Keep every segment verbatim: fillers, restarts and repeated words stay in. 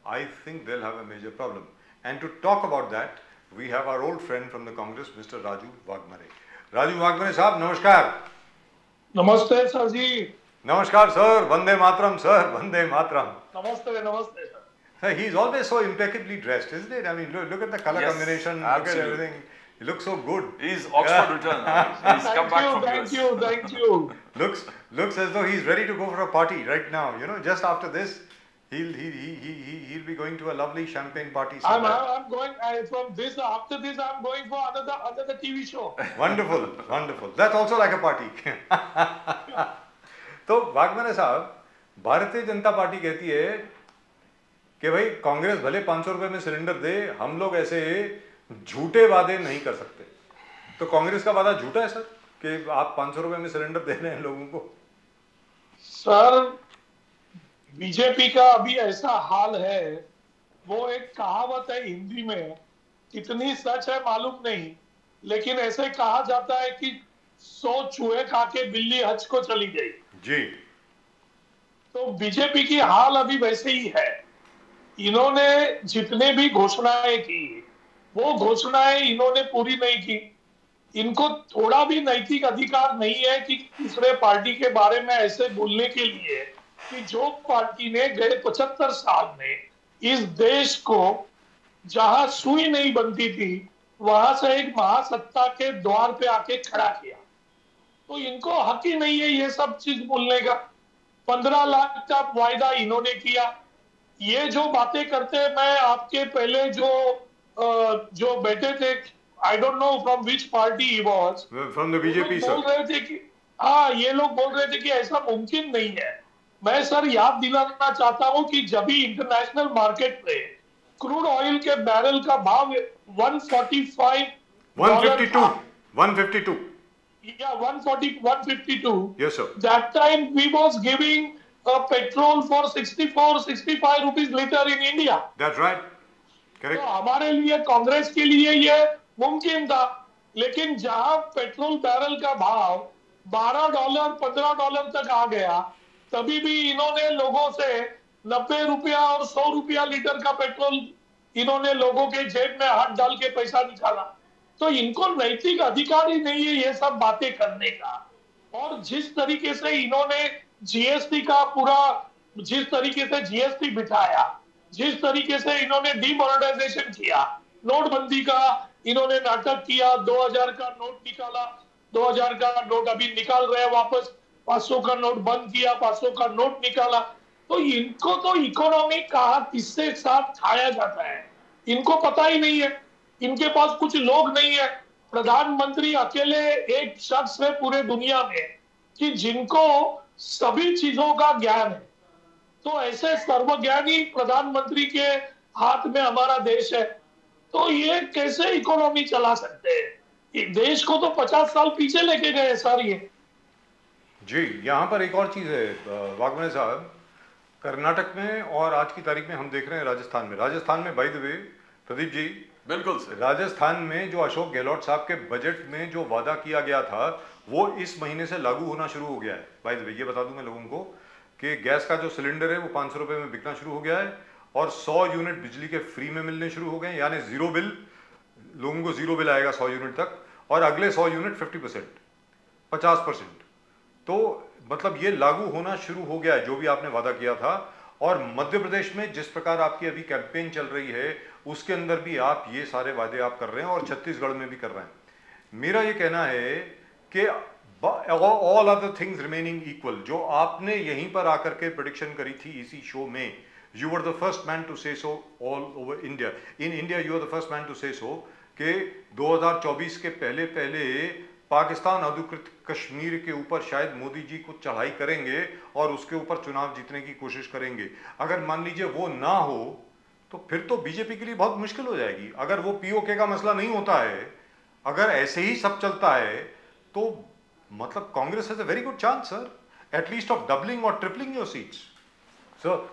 I think they'll have a major problem. And to talk about that, we have our old friend from the Congress, Mister Raju Wagmare. Raju Wagmare साहब नमस्कार. नमस्ते sir जी. नमस्कार sir. Vande Mataram sir. Vande Mataram. नमस्ते नमस्ते sir. Sir, he's always so impeccably dressed, isn't it? I mean, look, look at the color yes, combination. Absolutely. Look at everything. He looks so good. He's Oxford return. He's come back from Thank you, thank you. Looks looks as though he's ready to go for a party right now. You know, just after this, he'll he he he he he'll be going to a lovely champagne party. I'm I'm going I, from this after this I'm going for another another T V show. Wonderful, wonderful. That's also like a party. तो वागमरे साहब, Bharatiya Janata party कहती है कि भाई कांग्रेस भले पाँच सौ रुपए में सिलेंडर दे, हम लोग ऐसे झूठे वादे नहीं कर सकते. तो कांग्रेस का वादा झूठा है सर कि आप पाँच सौ रुपए में सिलेंडर दे रहे हैं लोगों को? सर, बीजेपी का अभी ऐसा हाल है, वो एक कहावत है हिंदी में, कितनी सच है मालूम नहीं, लेकिन ऐसे कहा जाता है कि सौ चूहे खा के बिल्ली हज को चली गई जी. तो बीजेपी की हाल अभी वैसे ही है. इन्होंने जितने भी घोषणाएं की, वो घोषणाएं इन्होंने पूरी नहीं की. इनको थोड़ा भी नैतिक अधिकार नहीं है कि दूसरे पार्टी के बारे में ऐसे बोलने के लिए कि जो पार्टी ने गए पचहत्तर साल में इस देश को जहां सुई नहीं बनती थी, वहां से एक महासत्ता के द्वार पे आके खड़ा किया. तो इनको हक ही नहीं है ये सब चीज बोलने का. पंद्रह लाख का वायदा इन्होंने किया. ये जो बातें करते हैं, मैं आपके पहले जो जो बैठे थे, I don't know from which party he was, from the BJP sir, बोल रहे थे कि हाँ, ये लोग बोल रहे थे कि ऐसा मुमकिन नहीं है. मैं सर याद दिलाना चाहता हूं कि जब भी इंटरनेशनल मार्केट पे क्रूड ऑयल के बैरल का भाव one forty-five one fifty-two one fifty-two yeah one forty one fifty-two. Yes sir. That time we was giving uh, petrol for sixty-four sixty-five rupees liter in India. That's right. Correct. तो हमारे लिए, कांग्रेस के लिए ये मुमकिन था. लेकिन जहां पेट्रोल बैरल का भाव बारह डॉलर पंद्रह डॉलर तक आ गया, तभी भी इन्होंने लोगों से नब्बे रुपया और सौ रुपया लीटर का पेट्रोल इन्होंने लोगों के जेब में हाथ डाल के पैसा निकाला. तो इनको नैतिक अधिकार ही नहीं है ये सब बातें करने का. और जिस तरीके से इन्होंने जीएसटी का पूरा, जिस तरीके से जीएसटी बिठाया, जिस तरीके से इन्होंने डीमोनेटाइजेशन किया, नोटबंदी का इन्होंने नाटक किया, दो हज़ार का नोट निकाला, दो हज़ार का नोट अभी निकाल रहे हैं वापस, पाँच सौ का नोट बंद किया, पाँच सौ का नोट निकाला. तो इनको तो इकोनॉमी कहा किससे साथ खाया जाता है इनको पता ही नहीं है. इनके पास कुछ लोग नहीं है. प्रधानमंत्री अकेले एक शख्स है पूरे दुनिया में कि जिनको सभी चीजों का ज्ञान है. तो ऐसे सर्वज्ञानी प्रधानमंत्री के हाथ में हमारा देश है, तो ये कैसे इकोनॉमी चला सकते हैं? देश को तो पचास साल पीछे लेके गए सर ये. जी, यहाँ पर एक और चीज है वागमरे साहब, कर्नाटक में और आज की तारीख में हम देख रहे हैं राजस्थान में. राजस्थान में by the way Pradeep ji, बिल्कुल सर, राजस्थान में जो अशोक गहलोत साहब के बजट में जो वादा किया गया था, वो इस महीने से लागू होना शुरू हो गया है. बाय द वे ये बता दूं मैं लोगों को कि गैस का जो सिलेंडर है वो पाँच सौ रुपये में बिकना शुरू हो गया है और सौ यूनिट बिजली के फ्री में मिलने शुरू हो गए, यानी जीरो बिल, लोगों को जीरो बिल आएगा सौ यूनिट तक, और अगले सौ यूनिट फिफ्टी परसेंट पचास परसेंट. तो मतलब ये लागू होना शुरू हो गया है जो भी आपने वादा किया था. और मध्य प्रदेश में जिस प्रकार आपकी अभी कैंपेन चल रही है, उसके अंदर भी आप ये सारे वादे आप कर रहे हैं और छत्तीसगढ़ में भी कर रहे हैं. मेरा ये कहना है कि all other things remaining equal, जो आपने यहीं पर आकर के प्रेडिक्शन करी थी इसी शो में, you were the first man to say so all over India, in India you are the first man to say so कि दो हज़ार चौबीस के पहले पहले पाकिस्तान अधिकृत कश्मीर के ऊपर शायद मोदी जी कुछ चढ़ाई करेंगे और उसके ऊपर चुनाव जीतने की कोशिश करेंगे. अगर मान लीजिए वो ना हो तो फिर तो बीजेपी के लिए बहुत मुश्किल हो जाएगी. अगर वो पीओके का मसला नहीं होता है, अगर ऐसे ही सब चलता है, तो मतलब Congress has a very good chance sir, at least of doubling और tripling your seats. Sir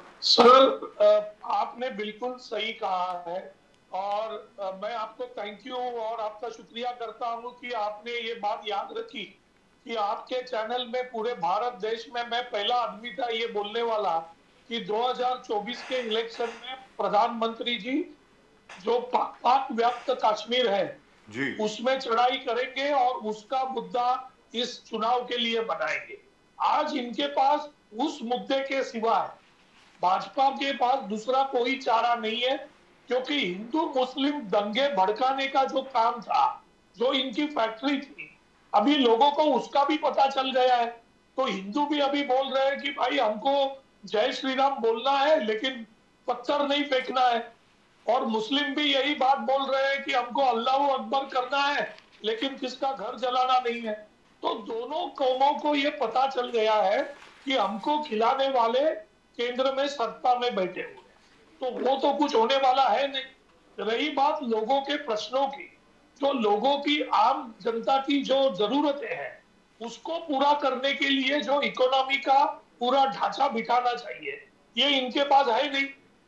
sir आपने बिल्कुल सही कहा है और मैं आपको थैंक यू और आपका शुक्रिया करता हूं कि आपने ये बात याद रखी कि आपके चैनल में पूरे भारत देश में मैं पहला आदमी था ये बोलने वाला कि दो हज़ार चौबीस के इलेक्शन में प्रधानमंत्री जी जो पाक, पाक व्याप्त कश्मीर है जी उसमें चढ़ाई करेंगे और उसका मुद्दा इस चुनाव के लिए बनाएंगे। आज इनके पास उस मुद्दे के सिवाय भाजपा के पास दूसरा कोई चारा नहीं है, क्योंकि हिंदू मुस्लिम दंगे भड़काने का जो काम था, जो इनकी फैक्ट्री थी, अभी लोगों को उसका भी पता चल गया है। तो हिंदू भी अभी बोल रहे हैं कि भाई हमको जय श्री राम बोलना है लेकिन पत्थर नहीं फेंकना है, और मुस्लिम भी यही बात बोल रहे हैं कि हमको अल्लाह अकबर करना है लेकिन किसका घर जलाना नहीं है। तो दोनों कौमों को ये पता चल गया है कि हमको खिलाने वाले केंद्र में सत्ता में बैठे हुए, तो वो तो कुछ होने वाला है नहीं। रही बात लोगों के प्रश्नों की, जो लोगों की आम जनता की जो जरूरतें हैं उसको पूरा करने के लिए जो इकोनॉमी का पूरा ढांचा बिठाना चाहिए, ये इनके पास है नहीं।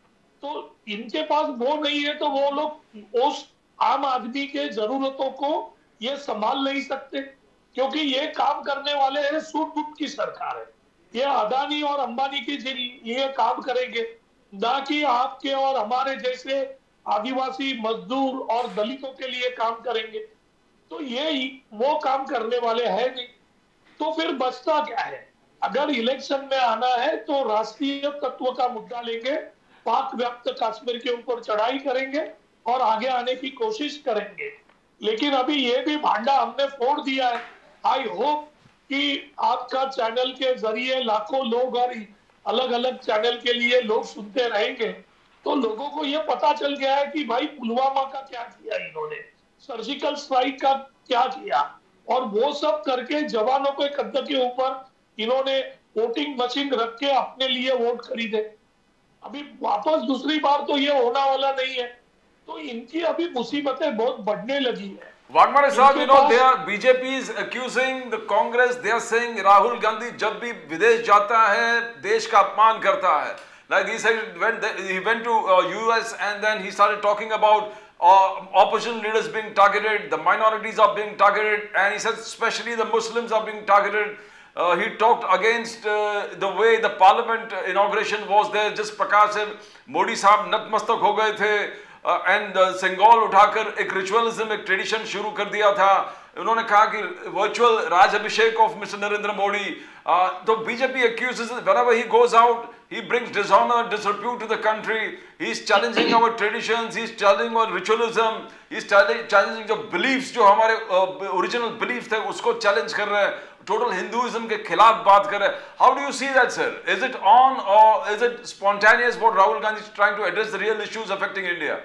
तो इनके पास वो नहीं है तो वो लोग उस आम आदमी के जरूरतों को ये संभाल नहीं सकते, क्योंकि ये काम करने वाले हैं सूट बूट की सरकार है। ये अदानी और अंबानी के लिए काम करेंगे, ना कि आपके और हमारे जैसे आदिवासी मजदूर और दलितों के लिए काम करेंगे। तो ये वो काम करने वाले हैं नहीं। तो फिर बचता क्या है? अगर इलेक्शन में आना है तो राष्ट्रीय तत्व का मुद्दा लेंगे, पाक व्याप्त कश्मीर के ऊपर चढ़ाई करेंगे और आगे आने की कोशिश करेंगे। लेकिन अभी ये भी भांडा हमने फोड़ दिया है। आई होप कि आपका चैनल के जरिए लाखों लोग और अलग अलग चैनल के लिए लोग सुनते रहेंगे, तो लोगों को ये पता चल गया है कि भाई पुलवामा का क्या किया इन्होंने, सर्जिकल स्ट्राइक का क्या किया, और वो सब करके जवानों के कद्दे के ऊपर इन्होंने वोटिंग मशीन रख के अपने लिए वोट खरीदे। अभी वापस दूसरी बार तो ये होना वाला नहीं है। तो इनकी अभी मुसीबतें बहुत बढ़ने लगी है। वाघमारे साहब, you know, they are B J P is accusing the Congress. They are saying Rahul Gandhi जब भी विदेश जाता है देश का अपमान करता है. Like he said when the, he went to uh, U S and then he started talking about uh, opposition leaders being targeted, the minorities are being targeted, and he said especially the Muslims are being targeted. Uh, he talked against uh, the way the parliament inauguration was there. जिस प्रकार से मोदी साहब नतमस्तक हो गए थे and uh, single उठाकर एक रिचुअलिज्म, एक ट्रेडिशन शुरू कर दिया था। उन्होंने कहा कि वर्चुअल राज अभिषेक ऑफ मिस्टर नरेंद्र मोदी। तो BJP accuses whenever he goes out, he brings dishonor, disrepute to the country. He is challenging our traditions, he is challenging our ritualism, he is challenging जो beliefs, जो हमारे ओरिजिनल uh, beliefs थे उसको challenge कर रहे हैं, total Hinduism के खिलाफ बात कर रहे हैं। How do you see that sir? Is it on or is it spontaneous what Rahul Gandhi is trying to address the real issues affecting India?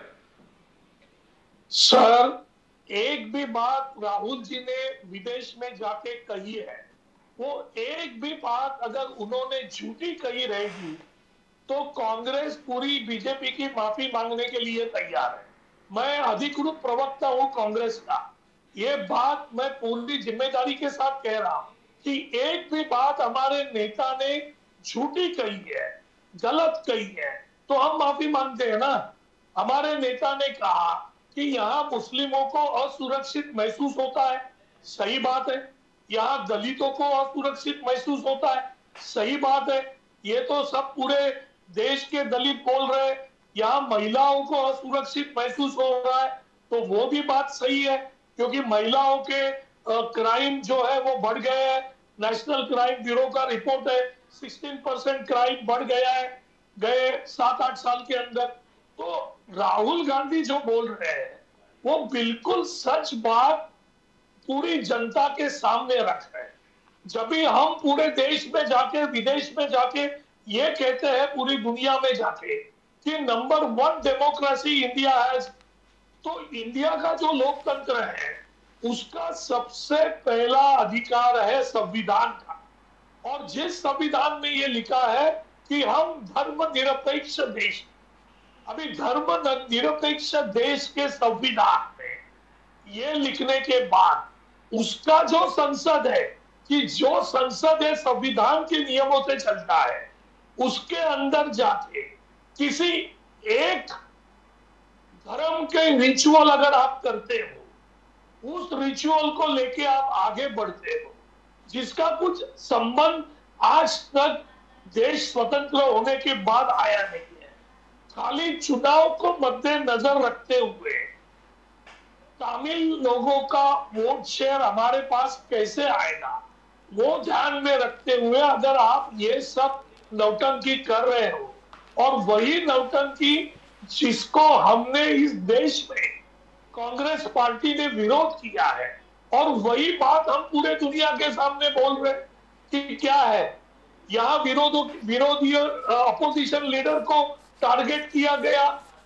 Sir, एक भी बात राहुल जी ने विदेश में जाके कही है, वो एक भी बात अगर उन्होंने झूठी कही रहेगी तो कांग्रेस पूरी बीजेपी की माफी मांगने के लिए तैयार है। मैं अधिकृत प्रवक्ता हूं कांग्रेस का, ये बात मैं पूरी जिम्मेदारी के साथ कह रहा हूं कि एक भी बात हमारे नेता ने झूठी कही है, गलत कही है तो हम माफी मांगते हैं ना। हमारे नेता ने कहा कि यहाँ मुस्लिमों को असुरक्षित महसूस होता है, सही बात है। यहाँ दलितों को असुरक्षित महसूस होता है, सही बात है। ये तो सब पूरे देश के दलित बोल रहे हैं। यहाँ महिलाओं को असुरक्षित महसूस हो रहा है, तो वो भी बात सही है, क्योंकि महिलाओं के क्राइम जो है वो बढ़ गए हैं। नेशनल क्राइम ब्यूरो का रिपोर्ट है सोलह परसेंट क्राइम बढ़ गया है गए सात आठ साल के अंदर। तो राहुल गांधी जो बोल रहे हैं वो बिल्कुल सच बात पूरी जनता के सामने रख रहे हैं। जब भी हम पूरे देश में जाके, विदेश में जाके ये कहते हैं, पूरी दुनिया में जाके कि नंबर वन डेमोक्रेसी इंडिया है, तो इंडिया का जो लोकतंत्र है उसका सबसे पहला अधिकार है संविधान का। और जिस संविधान में ये लिखा है कि हम धर्मनिरपेक्ष देश, अभी धर्म निरपेक्ष देश के संविधान में ये लिखने के बाद उसका जो संसद है, कि जो संसद है संविधान के नियमों से चलता है, उसके अंदर जाके किसी एक धर्म के रिचुअल अगर आप करते हो, उस रिचुअल को लेके आप आगे बढ़ते हो, जिसका कुछ संबंध आज तक देश स्वतंत्र होने के बाद आया नहीं है, खाली चुनाव को मद्देनजर रखते हुए तमिल लोगों का वोट शेयर हमारे पास कैसे आएगा, वो ध्यान में रखते हुए अगर आप ये सब नौटंकी कर रहे हो, और वही नौटंकी जिसको हमने इस देश में कांग्रेस पार्टी ने विरोध किया है, और वही बात हम पूरे दुनिया के सामने बोल रहे हैं कि क्या है, यहाँ विरोधों विरोधी अपोजिशन लीडर को टारगेट किया गया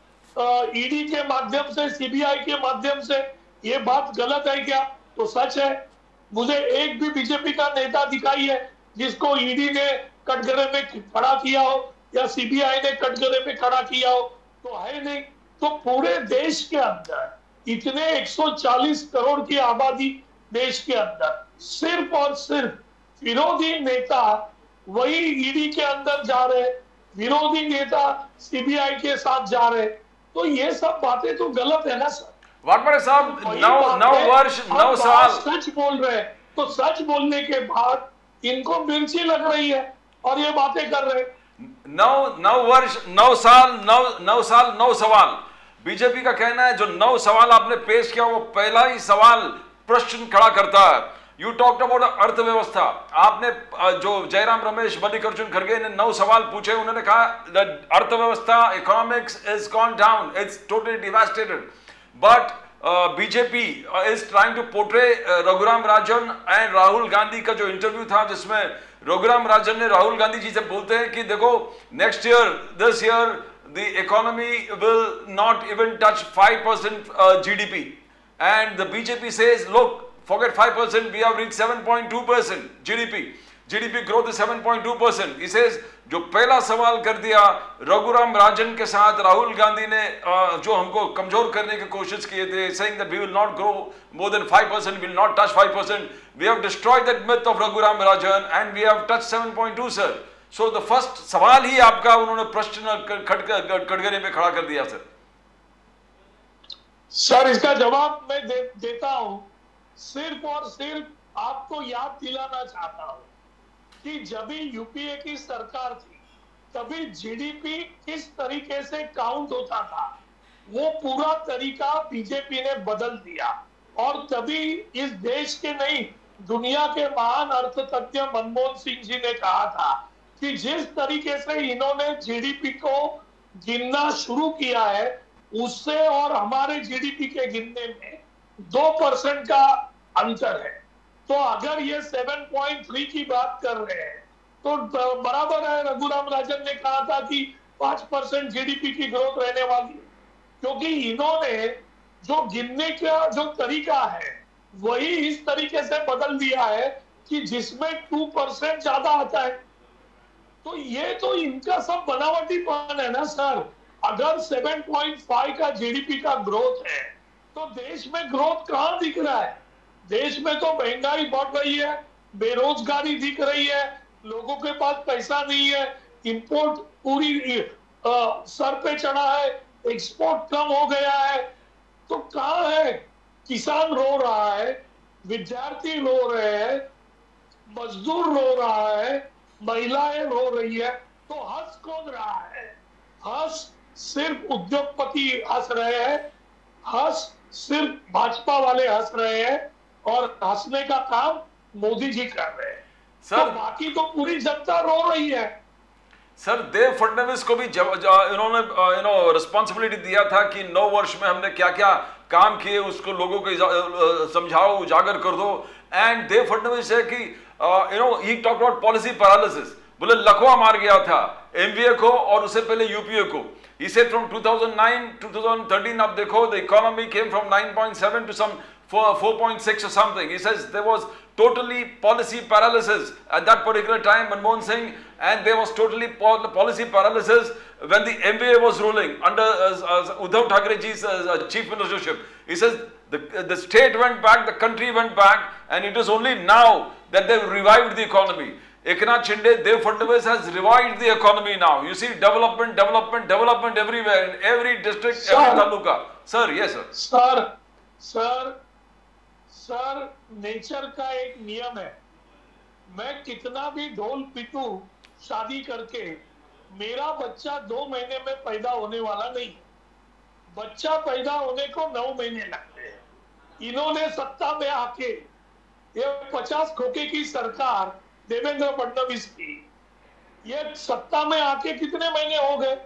ईडी के माध्यम से, सीबीआई के माध्यम से, ये बात गलत है क्या? तो सच है। मुझे एक भी बीजेपी का नेता दिखाई है जिसको ईडी ने कटघरे में खड़ा किया हो या सीबीआई ने कटघरे में खड़ा किया हो, तो है नहीं। तो पूरे देश के अंदर इतने एक सौ चालीस करोड़ की आबादी देश के अंदर सिर्फ और सिर्फ विरोधी नेता वही ईडी के अंदर जा रहे, विरोधी नेता सीबीआई के साथ जा रहे, तो ये सब बातें तो गलत है ना सर। वाघमारे साहब, नौ नौ वर्ष नौ साल सच बोल रहे हैं, तो सच बोलने के बाद इनको मिर्ची लग रही है और ये बातें कर रहे हैं। नौ नौ वर्ष नौ साल नौ नौ साल नौ सवाल। बीजेपी का कहना है जो नौ सवाल आपने पेश किया वो पहला ही सवाल प्रश्न खड़ा करता है। यू टॉक्ड अबाउट अर्थव्यवस्था। आपने जो जयराम रमेश मल्लिकार्जुन खड़गे ने नौ सवाल पूछे, उन्होंने कहा अर्थव्यवस्था, economics is gone down, it's totally devastated, but BJP is trying to portray Raghuram Rajan and Rahul Gandhi का जो इंटरव्यू था जिसमें रघुराम राजन ने राहुल गांधी जी से बोलते हैं कि देखो next year, this year the economy will not even touch five percent uh, G D P, and the B J P says, look, forget five percent, we have reached seven point two percent G D P. G D P growth is seven point two percent. He says, जो पहला सवाल कर दिया रघुराम राजन के साथ राहुल गांधी ने uh, जो हमको कमजोर करने की कोशिश किए थे, saying that we will not grow more than five percent, we will not touch five percent. We have destroyed that myth of Raghuram Rajan and we have touched seven point two, sir. So the first सवाल ही आपका उन्होंने प्रश्न कटघरे में खड़ा कर दिया। सर सर इसका जवाब मैं दे, देता हूं। सिर्फ और सिर्फ आपको याद दिलाना चाहता हूं कि जब भी यूपीए की सरकार थी तभी जीडीपी किस तरीके से काउंट होता था वो पूरा तरीका बीजेपी ने बदल दिया, और तभी इस देश के नहीं दुनिया के महान अर्थतज्ञ मनमोहन सिंह जी ने कहा था कि जिस तरीके से इन्होंने जीडीपी को गिनना शुरू किया है उससे और हमारे जीडीपी के गिनने में दो परसेंट का अंतर है। तो अगर ये सात पॉइंट तीन की बात कर रहे हैं तो बराबर है। रघुराम राजन ने कहा था कि पांच परसेंट जीडीपी की ग्रोथ रहने वाली है, क्योंकि इन्होंने जो गिनने का जो तरीका है वही इस तरीके से बदल दिया है कि जिसमें दो परसेंट ज्यादा आता है। तो ये तो इनका सब बनावटीपन है ना सर। अगर सात पॉइंट पाँच का जीडीपी का ग्रोथ है तो देश में ग्रोथ कहां दिख रहा है? देश में तो महंगाई बढ़ रही है, बेरोजगारी दिख रही है, लोगों के पास पैसा नहीं है, इंपोर्ट पूरी आ, सर पे चढ़ा है, एक्सपोर्ट कम हो गया है। तो कहां है? किसान रो रहा है, विद्यार्थी रो रहे हैं, मजदूर रो रहा है, महिलाएं रो रही है, तो हंस कौन रहा है? हंस सिर्फ उद्योगपति हंस रहे हैं, हंस सिर्फ भाजपा वाले हंस रहे हैं, और हंसने का काम मोदी जी कर रहे हैं। सर तो बाकी तो पूरी जनता रो रही है। सर देव फडणवीस को भी इन्होंने यू नो रिस्पॉन्सिबिलिटी दिया था कि नौ वर्ष में हमने क्या क्या काम किए उसको लोगों को समझाओ, उजागर कर दो। एंड देव फडणवीस है कि you know he talk about policy paralysis, बोले लखवा मार गया था एमवीए को और उससे पहले यूपीए को। He said from two thousand nine to two thousand thirteen, अब देखो the economy came from nine point seven to some four point six or something. He says there was totally policy paralysis at that particular time, Manmohan Singh, and there was totally policy paralysis when the M V A was ruling under uh, uh, Uddhav Thackeray ji's uh, chief ministership. He says the, the state went back, the country went back, and it is only now that they revived the economy. Eknath Shinde, Dev Fadnavis has revived the economy now. You see development, development, development everywhere, in every district, sir, every taluka. Sir, yes sir. Sir, sir, sir, nature का एक नियम है, मैं कितना भी ढोल पीटूं शादी करके, मेरा बच्चा दो महीने में पैदा होने वाला नहीं, बच्चा पैदा होने को नौ महीने लगते हैं। इन्होंने सत्ता में आके ये पचास खोखे की सरकार देवेंद्र फडणवीस की, ये सत्ता में आके कितने महीने हो गए?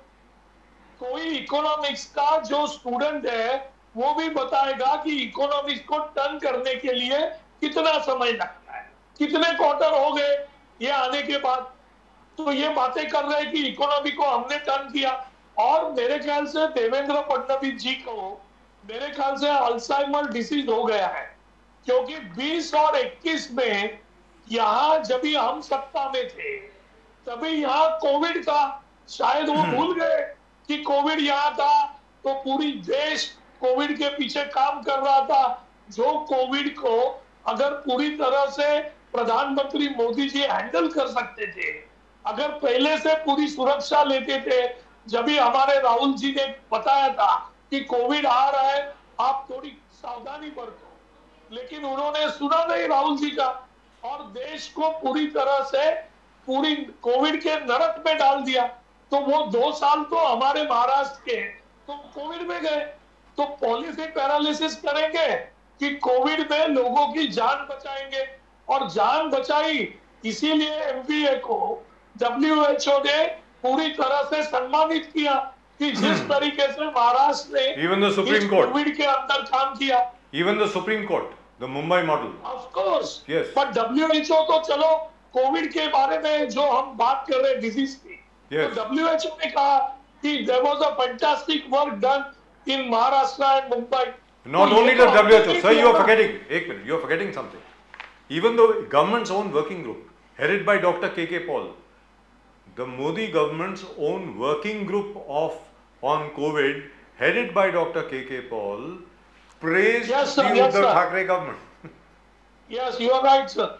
कोई इकोनॉमिक्स का जो स्टूडेंट है वो भी बताएगा कि इकोनॉमिक्स को टर्न करने के लिए कितना समय लगता है, कितने क्वार्टर हो गए ये आने के बाद। तो ये बातें कर रहे हैं कि इकोनॉमी को हमने टर्न किया, और मेरे ख्याल से देवेंद्र फडणवीस जी को मेरे ख्याल से अल्जाइमर डिसीज हो गया है, क्योंकि बीस और इक्कीस में यहाँ जब भी हम सत्ता में थे तभी यहाँ कोविड का शायद वो भूल गए कि कोविड यहाँ था, तो पूरी देश कोविड के पीछे काम कर रहा था। जो कोविड को अगर पूरी तरह से प्रधानमंत्री मोदी जी हैंडल कर सकते थे, अगर पहले से पूरी सुरक्षा लेते थे, जब भी हमारे राहुल जी ने बताया था कि कोविड आ रहा है आप थोड़ी सावधानी बरतो, लेकिन उन्होंने सुना नहीं राहुल जी का, और देश को पूरी तरह से पूरी कोविड के नरक में डाल दिया। तो वो दो साल तो हमारे महाराष्ट्र के तो कोविड में गए। तो पॉलिसी पैरालिसिस करेंगे कि कोविड में लोगों की जान बचाएंगे, और जान बचाई इसीलिए एमवीए को डब्ल्यू एच ओ ने पूरी तरह से सम्मानित किया कि जिस तरीके से महाराष्ट्र ने even the Supreme Court Covid के अंदर काम किया, even the Supreme Court the Mumbai model, of course, Yes. पर डब्ल्यू एच ओ तो चलो कोविड के बारे में जो हम बात कर रहे हैं डिजीज की, Yes. तो डब्ल्यू एच ओ ने कहा कि there was a fantastic work done in Maharashtra and Mumbai. Not only the W H O, sir, you are forgetting. एक minute, you are forgetting something. Even the government's own working group, headed by Doctor K K Paul, the Modi government's own working group of on COVID, headed by Doctor K K Paul, praised Yes, sir, the yes, Uddhav sir. Thackeray government. Yes you are right sir.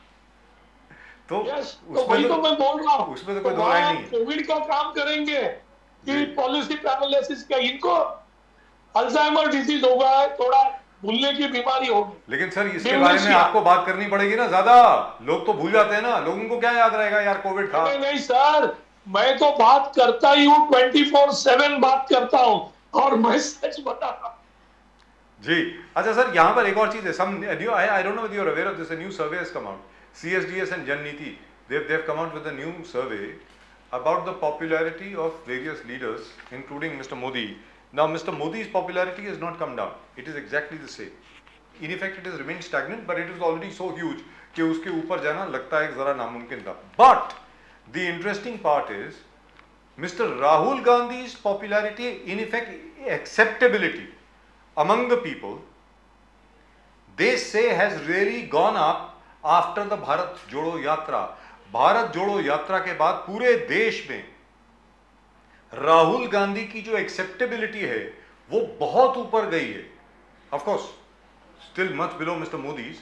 तो yes, तो उसमें वही तो तो मैं बोल रहा हूँ, उसमें तो कोई दो राय नहीं। कोविड का काम करेंगे कि पॉलिसी पैरालिसिस का, इनको अल्जाइमर डिजीज होगा, थोड़ा भूलने की बीमारी होगी। लेकिन सर इसके Dementia. बारे में आपको बात करनी पड़ेगी ना, ज्यादा लोग तो भूल जाते हैं ना, लोगों को क्या याद रहेगा यार कोविड था। नहीं नहीं सर, मैं तो बात करता ही हूँ, ट्वेंटी फोर सेवन बात करता हूँ, और मैं सच बता रहा हूँ। जी अच्छा सर, यहाँ पर एक और चीज है, some I I don't know whether you are aware of this, a new survey has come out, C S D S and Jan Niti, they they have come out with a new survey about the popularity of various leaders including Mister Modi. Now Mister Modi's popularity has not come down, it is exactly the same. In effect it has remained stagnant, but it is already so huge कि उसके ऊपर जाना लगता है जरा नामुमकिन था. But the interesting part is Mister Rahul Gandhi's popularity, in effect acceptability among the people, they say has really gone up after the Bharat Jodo Yatra. Bharat Jodo यात्रा के बाद पूरे देश में राहुल गांधी की जो एक्सेप्टेबिलिटी है वो बहुत ऊपर गई है. Of course still much below Mister Modi's,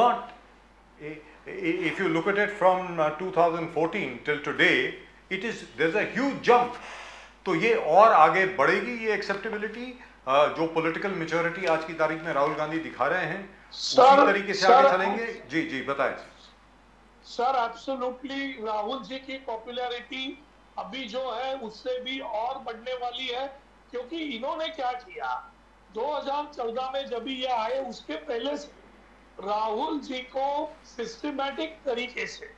but if you look at it from two thousand fourteen till today, it is there is a huge jump. तो ये और आगे बढ़ेगी ये एक्सेप्टेबिलिटी, जो पॉलिटिकल मैच्योरिटी आज की तारीख में राहुल गांधी दिखा रहे हैं, उसी तरीके से आगे चलेंगे. जी जी बताएं सर. एब्सोल्युटली राहुल जी की पॉपुलैरिटी अभी जो है उससे भी और बढ़ने वाली है, क्योंकि इन्होंने क्या किया दो हज़ार चौदह में जब ये आए, उसके पहले से राहुल जी को सिस्टमैटिक तरीके से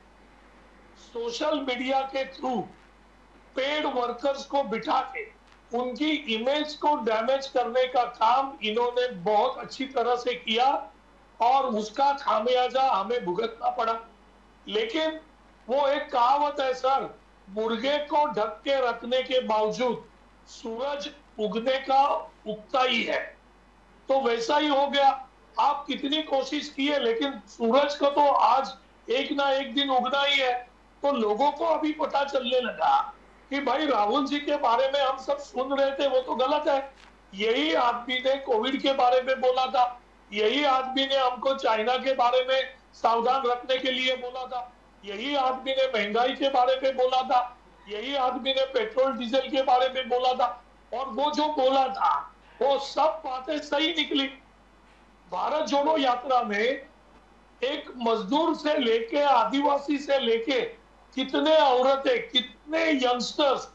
सोशल मीडिया के थ्रू पेड वर्कर्स को बिठा के उनकी इमेज को डैमेज करने का काम इन्होंने बहुत अच्छी तरह से किया, और उसका खामियाजा हमें भुगतना पड़ा. लेकिन वो एक कहावत है सर, मुर्गे को ढक के रखने के बावजूद सूरज उगने का उगता ही है. तो वैसा ही हो गया. आप कितनी कोशिश किए, लेकिन सूरज को तो आज एक ना एक दिन उगना ही है. तो लोगों को अभी पता चलने लगा कि भाई राहुल जी के बारे में हम सब सुन रहे थे वो तो गलत है. यही आदमी ने कोविड के बारे में बोला था, यही आदमी ने हमको चाइना के बारे में सावधान रखने के लिए बोला था, यही आदमी ने महंगाई के बारे में बोला था, यही आदमी ने पेट्रोल डीजल के बारे में बोला था. और वो जो बोला था वो सब बातें सही निकली. भारत जोड़ो यात्रा में एक मजदूर से लेके आदिवासी से लेके कितने औरतें, कितने यंगस्टर्स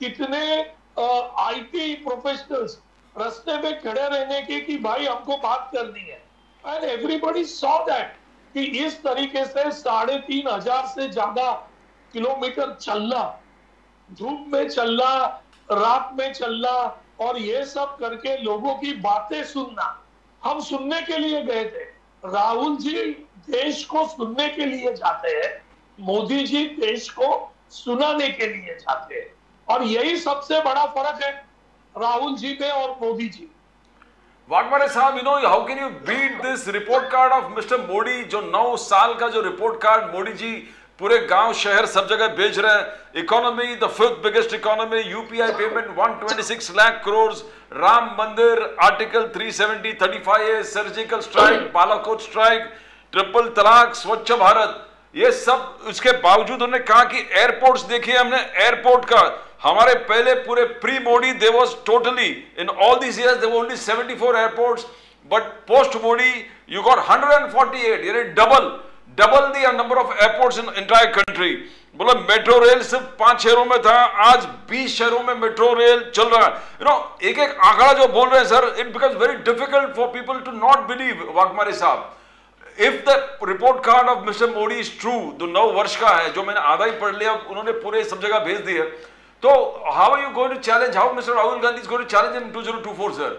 कितने आईटी प्रोफेशनल्स रास्ते में खड़े रहने के कि भाई हमको बात करनी है, एंड एवरीबॉडी सॉ दैट कि इस तरीके से साढ़े तीन हजार से ज्यादा किलोमीटर चलना, धूप में चलना, रात में चलना, और ये सब करके लोगों की बातें सुनना। हम सुनने के लिए गए थे, राहुल जी देश को सुनने के लिए जाते हैं, मोदी जी देश को सुनाने के लिए जाते हैं, और यही सबसे बड़ा फर्क है राहुल जी में और मोदी जी। वाघमारे साहब, you know how can you beat this report card of Mister Modi, जो नौ साल का जो रिपोर्ट कार्ड मोदी जी पूरे गांव शहर सब जगह बेच रहे हैं। Economy the fifth biggest economy, UPI payment एक सौ छब्बीस लाख करोड़, राम मंदिर, आर्टिकल तीन सौ सत्तर, पैंतीस A, surgical strike, Balakot strike, triple तलाक, स्वच्छ भारत, ये सब। उसके बावजूद उन्होंने कहा कि एयरपोर्ट्स देखिए, हमने एयरपोर्ट का हमारे पहले पूरे pre Modi they was totally in all this years there were only चौहत्तर airports, but post Modi you got एक सौ अड़तालीस, यानी double double the number of airports in entire country. बोला मेट्रो रेल सिर्फ पांच शहरों में था, आज बीस शहरों में मेट्रो रेल चल रहा है। यू नो एक एक आंकड़ा जो बोल रहे हैं sir, it becomes very difficult for people to not believe. Waghmare साहब, if the report card of Mister Modi is true, जो नौ वर्ष का है, जो मैंने आधा ही पढ़ लिया, उन्होंने पूरे सब जगह भेज दिया, तो how are you going to challenge, how Mister Rahul Gandhi is going to challenge in twenty twenty four sir?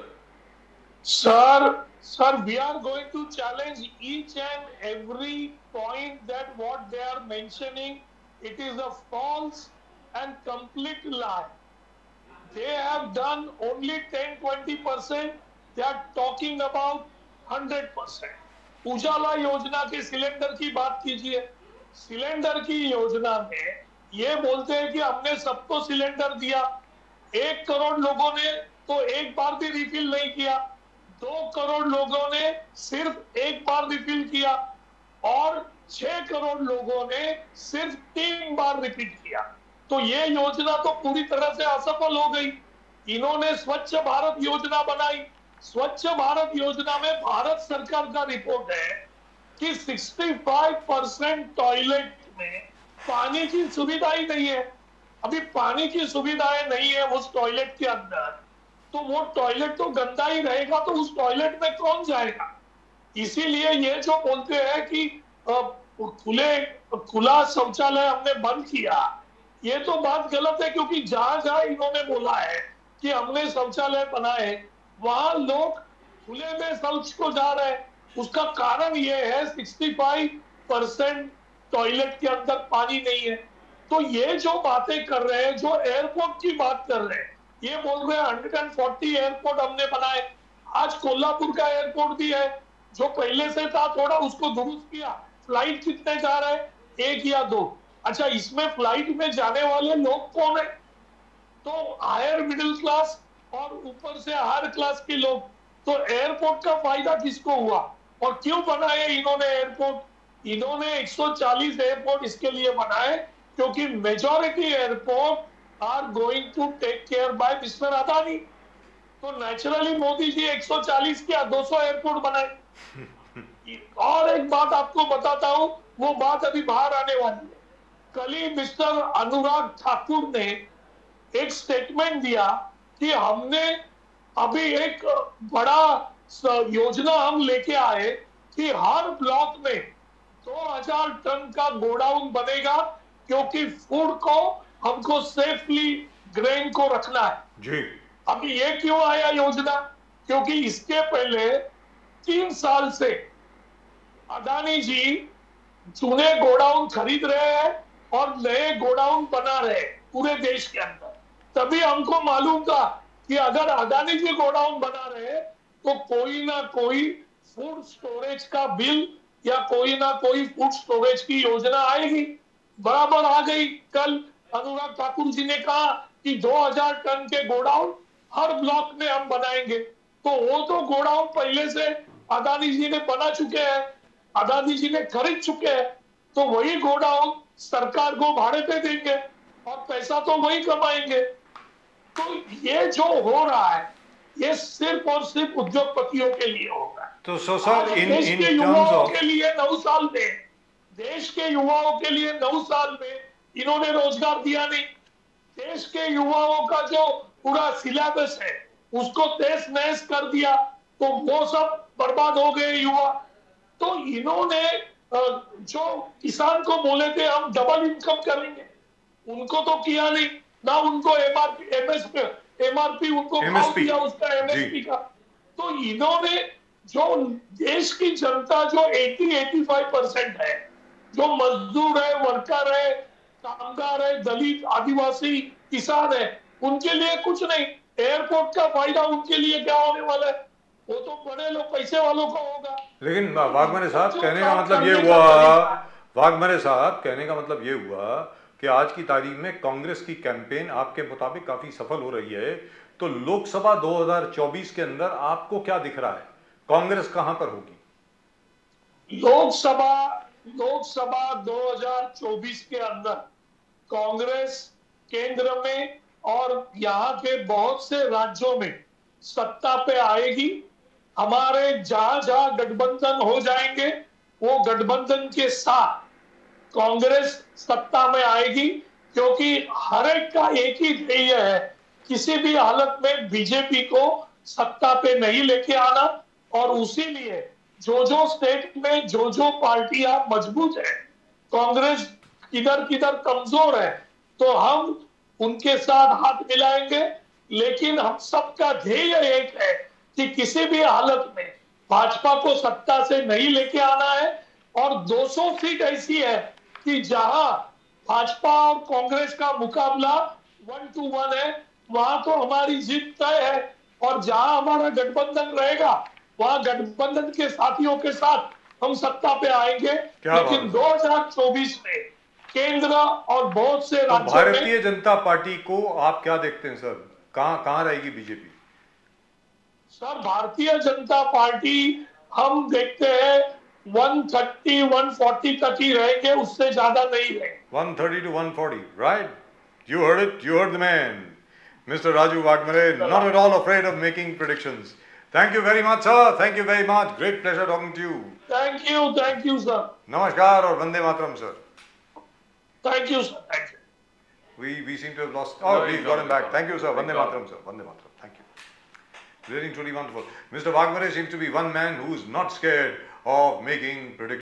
Sir, sir, we are going to challenge each and every point that what they are mentioning, it is a false and complete lie. They have done only ten to twenty percent. They are talking about one hundred percent. Ujala Yojana के cylinder की बात कीजिए। Cylinder की योजना में ये बोलते हैं कि हमने सबको सिलेंडर दिया, एक करोड़ लोगों ने तो एक बार भी रिफिल नहीं किया, दो करोड़ लोगों ने सिर्फ एक बार रिफिल किया, और छह करोड़ लोगों ने सिर्फ तीन बार रिपीट किया। तो ये योजना तो पूरी तरह से असफल हो गई। इन्होंने स्वच्छ भारत योजना बनाई। स्वच्छ भारत योजना में भारत सरकार का रिपोर्ट है कि पैंसठ परसेंट टॉयलेट में पानी की सुविधा ही नहीं है। अभी पानी की सुविधाएं नहीं है उस टॉयलेट के अंदर, तो वो टॉयलेट तो गंदा ही रहेगा, तो उस टॉयलेट में कौन जाएगा? इसीलिए ये जो बोलते हैं कि खुले खुला शौचालय हमने बंद किया, ये तो बात गलत है, क्योंकि जहां जहां इन्होंने बोला है कि हमने शौचालय बनाए, वहां लोग खुले में शौच को जा रहे हैं। उसका कारण ये है पैंसठ परसेंट टॉयलेट के अंदर पानी नहीं है। तो ये जो बातें कर रहे हैं, जो एयरपोर्ट की बात कर रहे हैं, ये बोल रहे हैं एक सौ चालीस एयरपोर्ट हमने बनाए। आज कोल्हापुर का एयरपोर्ट भी है, जो पहले से था, थोड़ा उसको दुरुस्त किया। फ्लाइट कितने जा रहे हैं? एक या दो। अच्छा, इसमें फ्लाइट में जाने वाले लोग कौन है? तो हायर मिडिल क्लास और ऊपर से हायर क्लास के लोग। तो एयरपोर्ट का फायदा किसको हुआ? और क्यों बनाए इन्होंने एयरपोर्ट? इन्होंने एक सौ चालीस एयरपोर्ट इसके लिए बनाए क्योंकि majority airport are going to take care by Mister Adani. तो नेचुरली मोदी जी एक सौ चालीस क्या दो सौ एयरपोर्ट बनाए। और एक बात आपको बताता हूं, वो बात अभी बाहर आने वाली है। कल ही मिस्टर अनुराग ठाकुर ने एक स्टेटमेंट दिया कि हमने अभी एक बड़ा योजना हम लेके आए कि हर ब्लॉक में दो हज़ार टन का गोडाउन बनेगा, क्योंकि फूड को हमको सेफली ग्रेन को रखना है जी। अभी ये क्यों आया योजना? क्योंकि इसके पहले तीन साल से अदानी जी चूने गोडाउन खरीद रहे हैं और नए गोडाउन बना रहे पूरे देश के अंदर। तभी हमको मालूम था कि अगर अदानी जी गोडाउन बना रहे तो कोई ना कोई फूड स्टोरेज का बिल या कोई ना कोई फूड स्टोरेज की योजना आएगी। बराबर आ गई। कल अनुराग ठाकुर जी ने कहा कि दो हज़ार टन के गोडाउन हर ब्लॉक में हम बनाएंगे। तो वो तो गोडाउन पहले से अदानी जी ने बना चुके हैं, अदानी जी ने खरीद चुके हैं। तो वही गोडाउन सरकार को भाड़े पे देंगे और पैसा तो वही कमाएंगे। तो ये जो हो रहा है ये सिर्फ और सिर्फ उद्योगपतियों के लिए होगा। तो सो सर इन देश इन के युवाओं के लिए नौ साल में देश के युवाओं के लिए नौ साल में इन्होंने रोजगार दिया नहीं। देश के युवाओं का जो पूरा सिलेबस है उसको तहस नहस कर दिया, तो वो सब बर्बाद हो गए युवा। तो इन्होंने जो किसान को बोले थे हम डबल इनकम करेंगे, उनको तो किया नहीं ना, उनको एमआरपी एमएसपी एमआरपी उनको भाव दिया उसका एमएसपी का। तो इन्होंने जो देश की जनता जो अस्सी पचासी परसेंट है, जो मजदूर है, वर्कर है, कामगार है, दलित, आदिवासी, किसान है, उनके लिए कुछ नहीं। एयरपोर्ट का फायदा उनके लिए क्या होने वाला है, वो तो बड़े लोग पैसे वालों को होगा। लेकिन वाघमारे साहब कहने का मतलब ये हुआ वाघमारे साहब कहने का मतलब ये हुआ कि आज की तारीख में कांग्रेस की कैंपेन आपके मुताबिक काफी सफल हो रही है, तो लोकसभा दो हज़ार चौबीस के अंदर आपको क्या दिख रहा है, कांग्रेस कहां पर होगी? लोकसभा लोकसभा दो हज़ार चौबीस के अंदर कांग्रेस केंद्र में और यहाँ के बहुत से राज्यों में सत्ता पे आएगी। हमारे जहां जहां गठबंधन हो जाएंगे वो गठबंधन के साथ कांग्रेस सत्ता में आएगी, क्योंकि हर एक का एक ही ध्येय है, किसी भी हालत में बीजेपी को सत्ता पे नहीं लेके आना। और उसी लिए जो जो स्टेट में जो जो पार्टियां मजबूत है, कांग्रेस किधर किधर कमजोर है, तो हम उनके साथ हाथ मिलाएंगे। लेकिन हम सबका ध्येय एक है कि किसी भी हालत में भाजपा को सत्ता से नहीं लेके आना है। और दो सौ सीट ऐसी है कि जहां भाजपा और कांग्रेस का मुकाबला वन टू वन है, वहां तो हमारी जीत तय है। और जहां हमारा गठबंधन रहेगा वहां गठबंधन के साथियों के साथ हम सत्ता पे आएंगे। लेकिन दो हज़ार चौबीस में केंद्र और बहुत से राज्यों में भारतीय जनता पार्टी को आप क्या देखते हैं सर, कहां कहां रहेगी BJP? Sir Bharatiya Janata party हम देखते हैं एक सौ तीस, एक सौ चालीस तक ही रहेंगे, उससे ज्यादा नहीं है। one thirty to one forty, right? You heard it, you heard the man. Mister Raju Wagmare, not at all afraid of making predictions. Thank you very much, sir. Thank you very much. Great pleasure talking to you. Thank you, thank you, sir. Namaskar और Vande Mataram, sir. Thank you, sir. Thank you. We we seem to have lost. Oh, we got him back. Thank you, sir. Vande Mataram, sir. Vande Mataram. Thank you. Really, truly wonderful. Mister Wagmare seems to be one man who is not scared of making predictions.